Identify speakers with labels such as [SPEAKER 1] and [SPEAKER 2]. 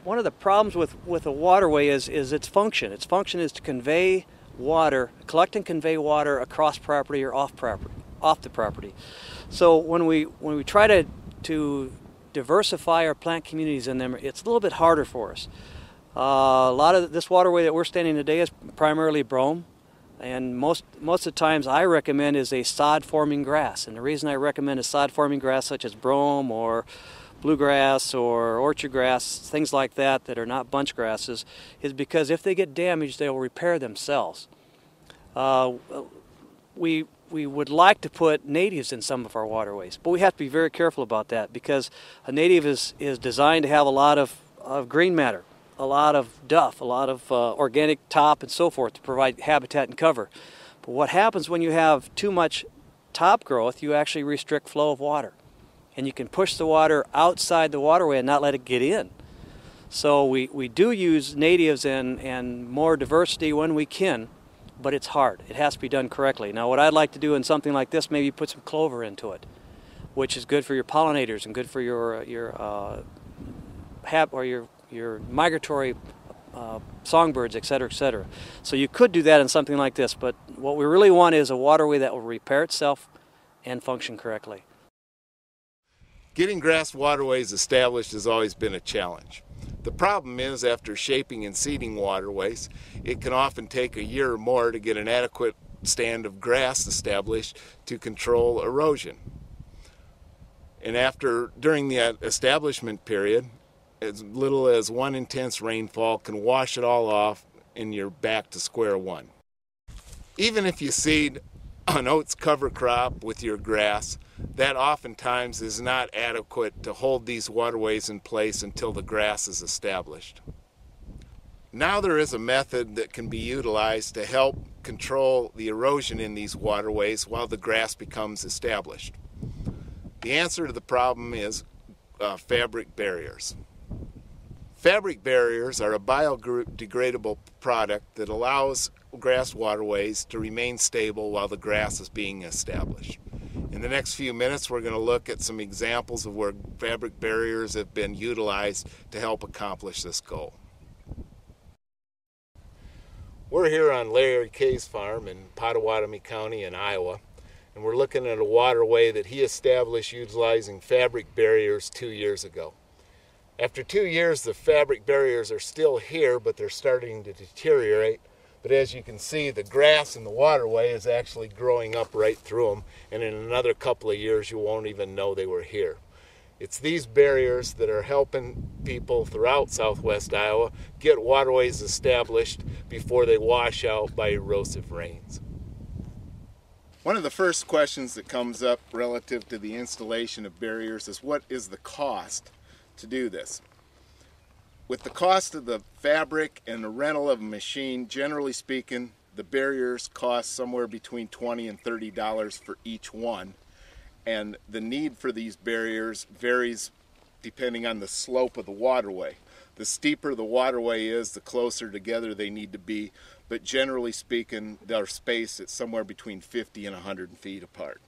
[SPEAKER 1] one of the problems with a waterway is its function. Its function is to convey water, collect and convey water across property or off the property. So when we try to diversify our plant communities in them, it's a little bit harder for us. A lot of this waterway that we're standing today is primarily brome, and most of the times I recommend is a sod-forming grass. And the reason I recommend a sod-forming grass such as brome or bluegrass or orchard grass, things like that are not bunch grasses, is because if they get damaged, they will repair themselves. We would like to put natives in some of our waterways, but we have to be very careful about that because a native is designed to have a lot of green matter, a lot of duff, a lot of organic top and so forth to provide habitat and cover. But what happens when you have too much top growth, you actually restrict flow of water. And you can push the water outside the waterway and not let it get in. So we do use natives and more diversity when we can, but it's hard. It has to be done correctly. Now what I'd like to do in something like this, maybe put some clover into it, which is good for your pollinators and good for your migratory songbirds, etc., etc. So you could do that in something like this, but what we really want is a waterway that will repair itself and function correctly.
[SPEAKER 2] Getting grass waterways established has always been a challenge. The problem is, after shaping and seeding waterways, it can often take a year or more to get an adequate stand of grass established to control erosion. And during the establishment period, as little as one intense rainfall can wash it all off and you're back to square one. Even if you seed an oats cover crop with your grass, that oftentimes is not adequate to hold these waterways in place until the grass is established. Now there is a method that can be utilized to help control the erosion in these waterways while the grass becomes established. The answer to the problem is fabric barriers. Fabric barriers are a biodegradable product that allows grass waterways to remain stable while the grass is being established. In the next few minutes, we're going to look at some examples of where fabric barriers have been utilized to help accomplish this goal. We're here on Larry Kay's farm in Pottawatomie County in Iowa, and we're looking at a waterway that he established utilizing fabric barriers 2 years ago. After 2 years, the fabric barriers are still here, but they're starting to deteriorate. But as you can see, the grass in the waterway is actually growing up right through them, and in another couple of years you won't even know they were here. It's these barriers that are helping people throughout southwest Iowa get waterways established before they wash out by erosive rains. One of the first questions that comes up relative to the installation of barriers is what is the cost to do this? With the cost of the fabric and the rental of a machine, generally speaking, the barriers cost somewhere between $20 and $30 for each one. And the need for these barriers varies depending on the slope of the waterway. The steeper the waterway is, the closer together they need to be. But generally speaking, they're spaced at somewhere between 50 and 100 feet apart.